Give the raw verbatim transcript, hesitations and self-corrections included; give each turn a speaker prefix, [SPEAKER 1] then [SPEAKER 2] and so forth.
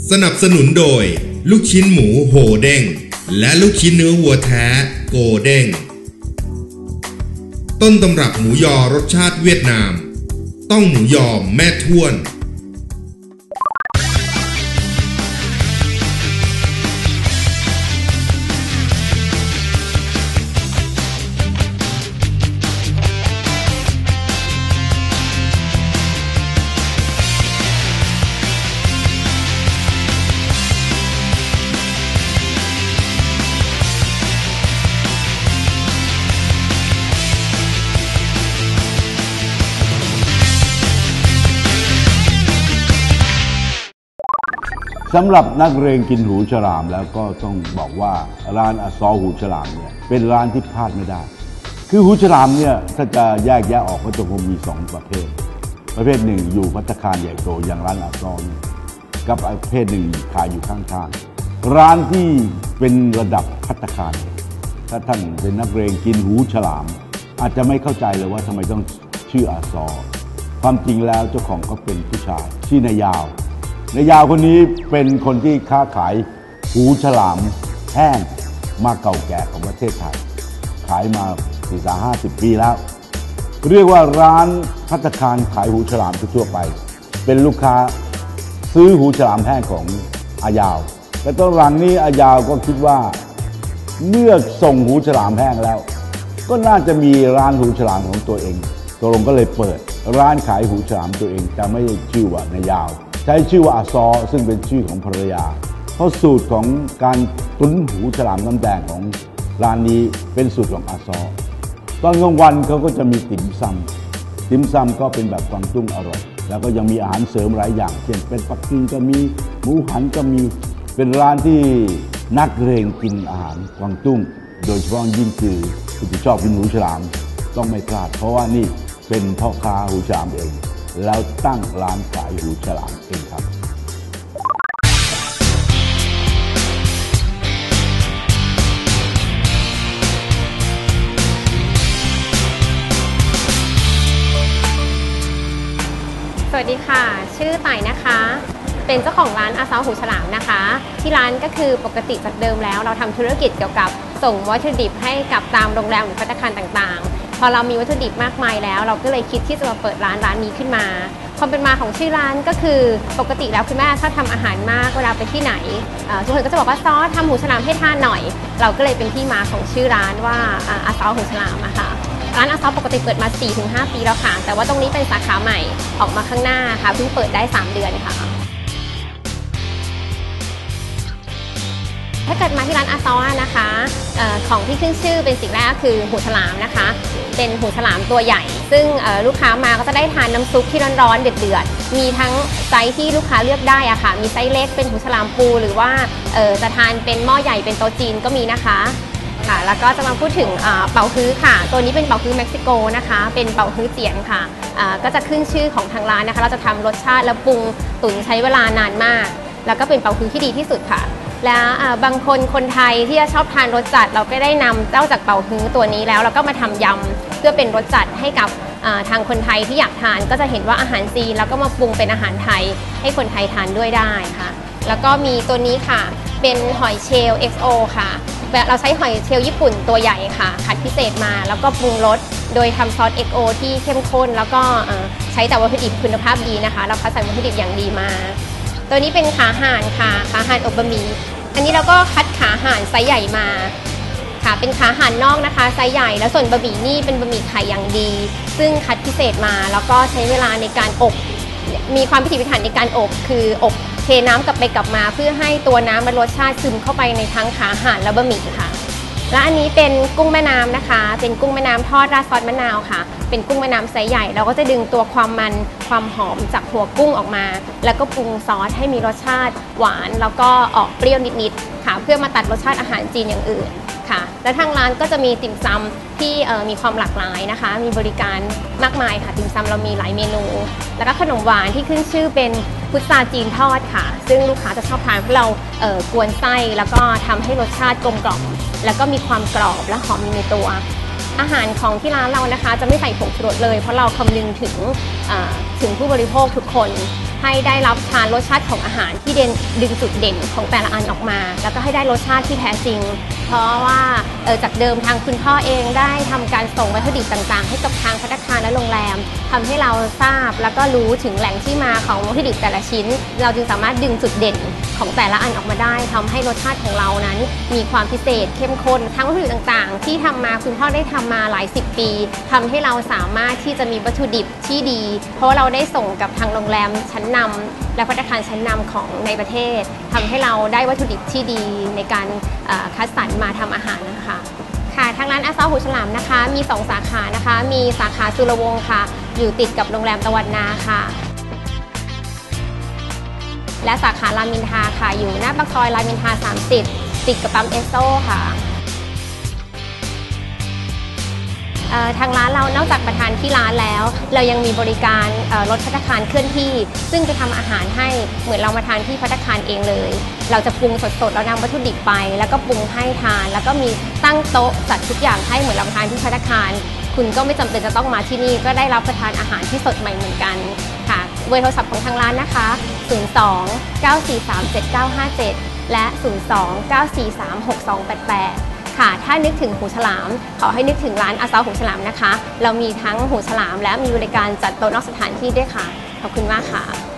[SPEAKER 1] สนับสนุนโดยลูกชิ้นหมูโหเด้งและลูกชิ้นเนื้อวัวแท้โกเด้งต้นตำรับหมูยอรสชาติเวียดนามต้องหมูยอแม่ท้วน
[SPEAKER 2] สำหรับนักเรียนกินหูฉลามแล้วก็ต้องบอกว่าร้านอาซอหูฉลามเนี่ยเป็นร้านที่พลาดไม่ได้คือหูฉลามเนี่ยถ้าจะแยกแยะออกก็จะคงมีสองประเภทประเภทหนึ่งอยู่ภัตตาคารใหญ่โตอย่างร้านอาซอเนี่ยกับประเภทหนึ่งขายอยู่ข้างทางร้านที่เป็นระดับภัตตาคารถ้าท่านเป็นนักเรียนกินหูฉลามอาจจะไม่เข้าใจเลยว่าทำไมต้องชื่ออาซอความจริงแล้วเจ้าของเขาเป็นผู้ชายชื่อนายยาวนายยาวคนนี้เป็นคนที่ค้าขายหูฉลามแห้งมาเก่าแก่ของประเทศไทยขายมาสี่สิบห้าสิบปีแล้วเรียกว่าร้านภัตตาคารขายหูฉลามทั่วไปเป็นลูกค้าซื้อหูฉลามแห้งของอายาวแต่ตอนหลังนี้อายาวก็คิดว่าเมื่อส่งหูฉลามแห้งแล้วก็น่าจะมีร้านหูฉลามของตัวเองตกลงก็เลยเปิดร้านขายหูฉลามตัวเองแต่ไม่ได้ชื่อว่านายยาวใช้ชื่อว่าอาซอซึ่งเป็นชื่อของภรรยาเพราะสูตรของการตุ๋นหูฉลามน้ำแดงของร้านนี้เป็นสูตรของอาซอตอนกลางวันเขาก็จะมีติ่มซำติ่มซำก็เป็นแบบกวางตุ้งอร่อยแล้วก็ยังมีอาหารเสริมหลายอย่างเช่นเป็นปักกิ่งก็มีหมูหันก็มีเป็นร้านที่นักเรียนกินอาหารกวางตุ้งโดยเฉพาะยิ่งคือคุณที่ชอบกินหูฉลามต้องไม่พลาดเพราะว่านี่เป็นพ่อค้าหูฉลามเองแล้วตั้งร้านขายหูฉลามเองครับ
[SPEAKER 3] สวัสดีค่ะชื่อไต่นะคะเป็นเจ้าของร้านอาซอหูฉลามนะคะที่ร้านก็คือปกติจากเดิมแล้วเราทำธุรกิจเกี่ยวกับส่งวัตถุดิบให้กับตามโรงแรมหรือภัตตาคารต่างๆพอเรามีวัตถุดิบมากมายแล้วเราก็เลยคิดที่จะมาเปิดร้านร้านนี้ขึ้นมาความเป็นมาของชื่อร้านก็คือปกติแล้วคุณแม่ชอบทำอาหารมากเวลาไปที่ไหนทุกคนก็จะบอกว่าซอทำหูฉลามให้ทานหน่อยเราก็เลยเป็นที่มาของชื่อร้านว่าอาซอหูฉลามอะค่ะร้านอาซอปกติเปิดมา สี่ถึงห้า ปีแล้วค่ะแต่ว่าตรงนี้เป็นสาขาใหม่ออกมาข้างหน้าค่ะเพิ่งเปิดได้สามเดือนค่ะถ้าเกิดมาที่ร้านอาซอนะคะออของที่ขึ้นชื่อเป็นสิ่งแรกก็คือหูฉลามนะคะเป็นหูฉลามตัวใหญ่ซึ่งลูกค้ามาก็จะได้ทานน้ำซุปที่ร้อนๆเดือดๆมีทั้งไซส์ที่ลูกค้าเลือกได้อะค่ะมีไซส์เล็กเป็นหูฉลามปูหรือว่าจะทานเป็นหม้อใหญ่เป็นโต๊ะจีนก็มีนะคะค่ะแล้วก็จะมาพูดถึงเป่าฮื้อค่ะตัวนี้เป็นเป่าฮื้อเม็กซิโกนะคะเป็นเป่าฮื้อเจียนค่ะก็จะขึ้นชื่อของทางร้านนะคะเราจะทำรสชาติและปรุงตุ๋นใช้เวลานานมากแล้วก็เป็นเป่าฮื้อที่ดีที่สุดค่ะแล้วบางคนคนไทยที่จะชอบทานรสจัดเราก็ได้นำเจ้าจากเป่าฮื้อตัวนี้แล้วเราก็มาทำยำเพื่อเป็นรสจัดให้กับทางคนไทยที่อยากทานก็จะเห็นว่าอาหารจีนแล้วก็มาปรุงเป็นอาหารไทยให้คนไทยทานด้วยได้ค่ะแล้วก็มีตัวนี้ค่ะเป็นหอยเชลล์ เอ็กซ์ โอ ค่ะเราใช้หอยเชลล์ญี่ปุ่นตัวใหญ่ค่ะคัดพิเศษมาแล้วก็ปรุงรสโดยทำซอส เอ็กซ์ โอ ที่เข้มข้นแล้วก็ใช้แต่วัตถุดิบคุณภาพดีนะคะเราคัดสรรวัตถุดิบอย่างดีมาตัวนี้เป็นขาห่านค่ะขาห่านอบบะหมี่อันนี้เราก็คัดขาห่านไซส์ใหญ่มาค่ะเป็นขาห่านนอกนะคะไซส์ใหญ่แล้วส่วนบะหมี่นี่เป็นบะหมี่ไข่อย่างดีซึ่งคัดพิเศษมาแล้วก็ใช้เวลาในการอบมีความพิถีพิถันในการอบคืออบเทน้ำกลับไปกลับมาเพื่อให้ตัวน้ำและรสชาติซึมเข้าไปในทั้งขาห่านและบะหมี่ค่ะและอันนี้เป็นกุ้งแม่น้ำนะคะเป็นกุ้งแม่น้ำทอดราดซอสมะนาวค่ะเป็นกุ้งแม่น้ำไซส์ใหญ่เราก็จะดึงตัวความมันความหอมจากหัวกุ้งออกมาแล้วก็ปรุงซอสให้มีรสชาติหวานแล้วก็ออกเปรี้ยวนิดๆค่ะเพื่อมาตัดรสชาติอาหารจีนอย่างอื่นค่ะและทางร้านก็จะมีติ่มซำที่มีความหลากหลายนะคะมีบริการมากมายค่ะติ่มซำเรามีหลายเมนูแล้วก็ขนมหวานที่ขึ้นชื่อเป็นพุทราจีนทอดค่ะซึ่งลูกค้าจะชอบทานเพราะเราเอ่อกวนไส้แล้วก็ทำให้รสชาติกลมกล่อมแล้วก็มีความกรอบและหอมในตัวอาหารของที่ร้านเรานะคะจะไม่ใส่ผงชูรสเลยเพราะเราคำนึงถึงถึงผู้บริโภคทุกคนทให้ได้รับทานรสชาติของอาหารที่เด่นดึงจุดเด่นของแต่ละอันออกมา แล้วก็ให้ได้รสชาติที่แท้จริงเพราะว่าเออจากเดิมทางคุณพ่อเองได้ทำการส่งวัตถุดิบต่างๆให้กับทางภัตตาคารและโรงแรมทำให้เราทราบแล้วก็รู้ถึงแหล่งที่มาของวัตถุดิบแต่ละชิ้นเราจึงสามารถดึงจุดเด่นของแต่ละอันออกมาได้ทำให้รสชาติของเรานั้นมีความพิเศษเข้มข้นทั้งวัตถุดิบต่างๆที่ทำมาคุณพ่อได้ทำมาหลายสิบปีทำให้เราสามารถที่จะมีวัตถุดิบที่ดีเพราะว่าเราได้ส่งกับทางโรงแรมชั้นนำและภัตตาคารชั้นนำของในประเทศทำให้เราได้วัตถุดิบที่ดีในการคัดสรรมาทำอาหารนะคะค่ะทางร้านอาซอหูฉลามนะคะมีสองสาขานะคะมีสาขาสุรวงศ์ค่ะอยู่ติดกับโรงแรมตะวันนาค่ะและสาขารามอินทราค่ะอยู่หน้าปากซอยรามอินทราสามสิบติดกับปั๊มเอสโซค่ะทางร้านเรานอกจากประทานที่ร้านแล้วเรายังมีบริการรถภัตตาคารเคลื่อนที่ซึ่งจะทำอาหารให้เหมือนเรามาทานที่ภัตตาคารเองเลยเราจะปรุงสดๆเรานำวัตถุดิบไปแล้วก็ปรุงให้ทานแล้วก็มีตั้งโต๊ะจัดทุกอย่างให้เหมือนเราทานที่ภัตตาคารคุณก็ไม่จำเป็นจะต้องมาที่นี่ก็ได้รับประทานอาหารที่สดใหม่เหมือนกันค่ะเบอร์โทรศัพท์ของทางร้านนะคะศูนย์ สอง เก้า สี่ สาม เจ็ด เก้า ห้า เจ็ดและศูนย์ สอง เก้า สี่ สาม หก สอง แปด แปดค่ะถ้านึกถึงหูฉลามขอให้นึกถึงร้านอาซอหูฉลามนะคะเรามีทั้งหูฉลามและมีบริการจัดโต๊ะนอกสถานที่ด้วยค่ะขอบคุณมากค่ะ